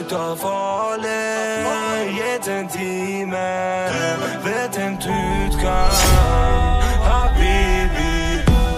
ut av farlig. Gitt en time, vet en du skal